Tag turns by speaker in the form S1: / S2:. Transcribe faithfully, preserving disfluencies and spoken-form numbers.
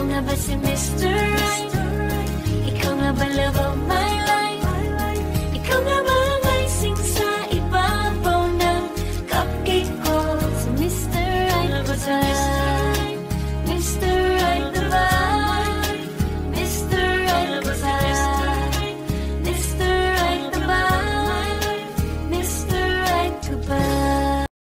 S1: Ikaw nga ba si mister Right? Ikaw nga ba love of my